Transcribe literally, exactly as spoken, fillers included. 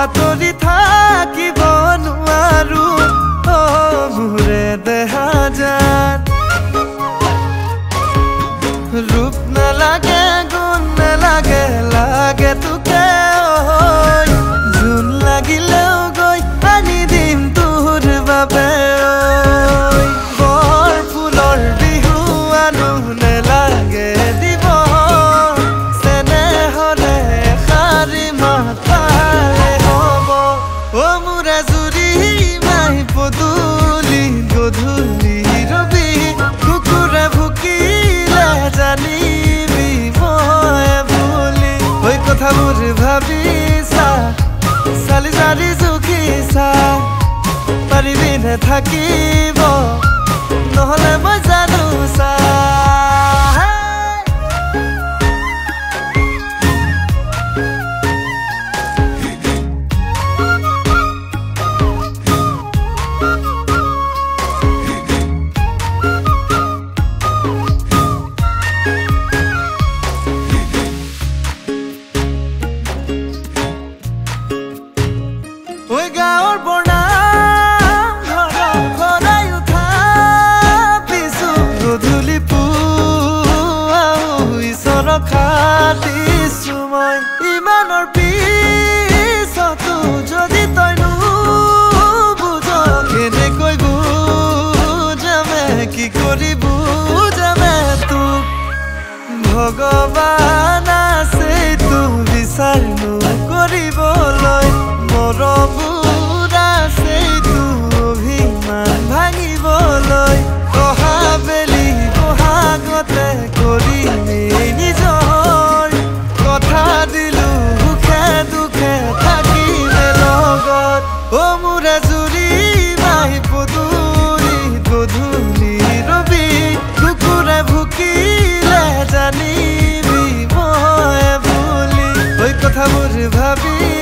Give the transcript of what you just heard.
আঁতৰি থাকিব নোৱাৰো অ মোৰে দেহা জান ৰূপ নালাগে গুণ নালাগে লাগে তোকে জোন লাগিলেও গৈ আনি দিম তোৰ বাবে বৰ ফুলৰ বিহু আনো নেলাগে দিব চেনেহৰে শাৰী মাতালে হ'ব অ মোৰে জুৰি মাই পদূলি গধূলি ৰবি কুকুৰে ভুকিলে জানিবি মই ভুলি ঐ কথাবোৰ ভাবিছা চালি চালি জুখিছা পাৰিবি নে থাকিব নহ'লে মই জানো চা ঐ গাঁৱৰ বৰ্ণাম ঘৰৰ সদায় উঠা পিছো গধূলি পুৱা ঈশ্বৰৰ খাটিছো মই ইমানৰ পিছতো যদি তই নুবুজ কেনেকৈ বুজামে কি কৰি বুজামে তোক ভগৱান আছে তো বিচাৰ নকৰিবলৈ মৰমবোৰ আছে তো অভিমান ভাঙিবলৈ অহা বেলি বহাগতে কৰিমে নিজৰ কথা দিলো সুখে দুখে থাকিলে লগত অ মোৰে জুৰি মাই পদূলি গধূলি ৰবি কুকুৰে ভুকিলে জানিবি মই ভুলি ঐ কথাবোৰ ভাবি